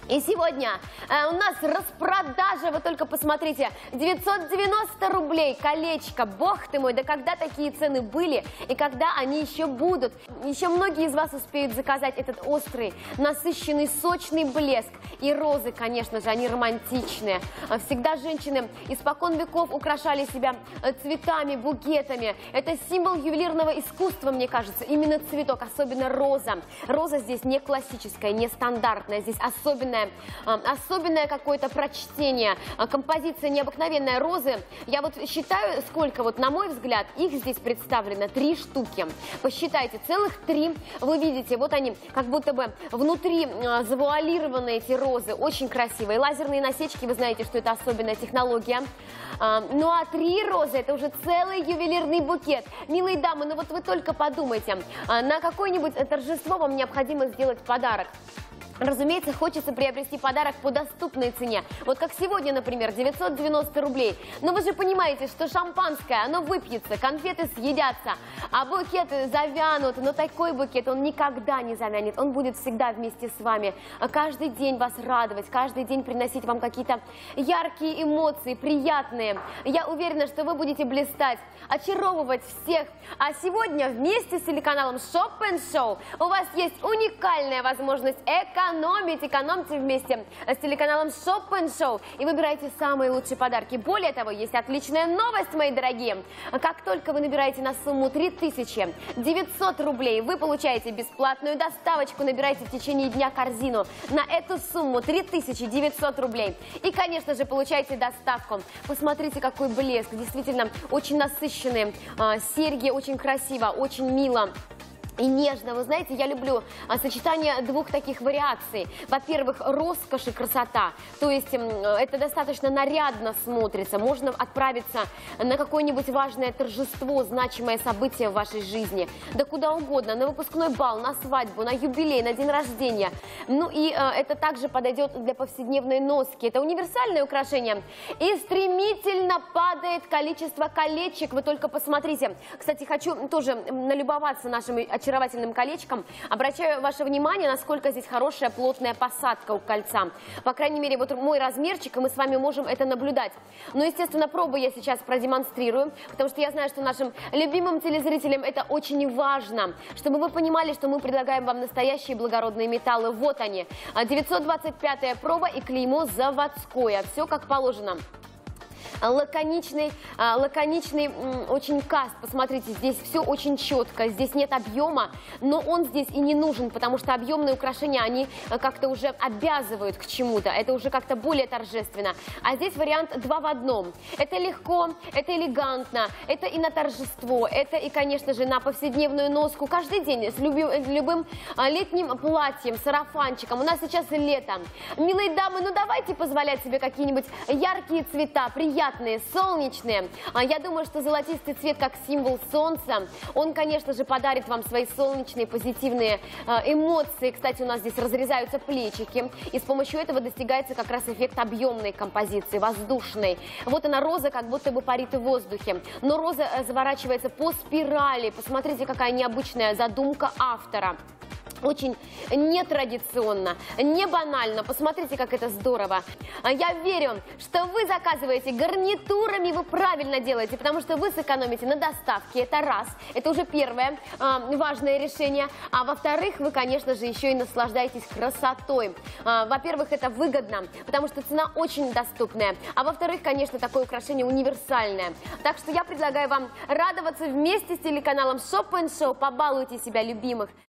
И сегодня у нас распродажа, вы только посмотрите, 990 рублей колечко. Бог ты мой, да когда такие цены были и когда они еще будут? Еще многие из вас успеют заказать этот острый, насыщенный, сочный блеск. И розы, конечно же, они романтичные. Всегда женщины испокон веков украшали себя цветами, букетами. Это символ ювелирного искусства, мне кажется, именно цветок, особенно роза. Роза здесь не классическая, не стандартная, здесь особенное какое-то прочтение, композиция необыкновенная. Розы, я вот считаю, сколько, вот на мой взгляд, их здесь представлено 3 штуки. Посчитайте, целых 3, вы видите, вот они, как будто бы внутри завуалированы эти розы, очень красивые. Лазерные насечки, вы знаете, что это особенная технология. Ну а 3 розы, это уже целый ювелирный букет. Милые дамы, ну вот вы только подумайте, на какое-нибудь торжество вам необходимо сделать подарок. Разумеется, хочется приобрести подарок по доступной цене. Вот как сегодня, например, 990 рублей. Но вы же понимаете, что шампанское, оно выпьется, конфеты съедятся, а букеты завянут. Но такой букет, он никогда не завянет, он будет всегда вместе с вами. Каждый день вас радовать, каждый день приносить вам какие-то яркие эмоции, приятные. Я уверена, что вы будете блистать, очаровывать всех. А сегодня вместе с телеканалом Shop & Show у вас есть уникальная возможность экономьте вместе с телеканалом Shop & Show и выбирайте самые лучшие подарки. Более того, есть отличная новость, мои дорогие. Как только вы набираете на сумму 3900 рублей, вы получаете бесплатную доставочку. Набирайте в течение дня корзину на эту сумму 3900 рублей. И, конечно же, получаете доставку. Посмотрите, какой блеск. Действительно, очень насыщенные серьги, очень красиво, очень мило. И нежно. Вы знаете, я люблю сочетание 2 таких вариаций. Во-первых, роскошь и красота. То есть это достаточно нарядно смотрится. Можно отправиться на какое-нибудь важное торжество, значимое событие в вашей жизни. Да куда угодно. На выпускной бал, на свадьбу, на юбилей, на день рождения. Ну и это также подойдет для повседневной носки. Это универсальное украшение. И стремительно падает количество колечек. Вы только посмотрите. Кстати, хочу тоже налюбоваться нашими очаровательным колечком. Обращаю ваше внимание, насколько здесь хорошая плотная посадка у кольца. По крайней мере, вот мой размерчик, и мы с вами можем это наблюдать. Но, естественно, пробы я сейчас продемонстрирую, потому что я знаю, что нашим любимым телезрителям это очень важно, чтобы вы понимали, что мы предлагаем вам настоящие благородные металлы. Вот они. 925-я проба и клеймо заводское. Все как положено. Лаконичный очень каст. Посмотрите, здесь все очень четко, здесь нет объема, но он здесь и не нужен, потому что объемные украшения, они как-то уже обязывают к чему-то, это уже как-то более торжественно. А здесь вариант 2 в 1. Это легко, это элегантно, это и на торжество, это и, конечно же, на повседневную носку каждый день с любым летним платьем, сарафанчиком. У нас сейчас лето. Милые дамы, ну давайте позволять себе какие-нибудь яркие цвета, приятные, солнечные. Я думаю, что золотистый цвет как символ солнца, он, конечно же, подарит вам свои солнечные, позитивные эмоции. Кстати, у нас здесь разрезаются плечики, и с помощью этого достигается как раз эффект объемной композиции, воздушной. Вот она, роза, как будто бы парит в воздухе. Но роза заворачивается по спирали. Посмотрите, какая необычная задумка автора. Очень нетрадиционно, не банально. Посмотрите, как это здорово. Я верю, что вы заказываете гарнитурами, вы правильно делаете, потому что вы сэкономите на доставке. Это раз. Это уже первое важное решение. А во-вторых, вы, конечно же, еще и наслаждаетесь красотой. Во-первых, это выгодно, потому что цена очень доступная. А во-вторых, конечно, такое украшение универсальное. Так что я предлагаю вам радоваться вместе с телеканалом Shop & Show. Побалуйте себя, любимых.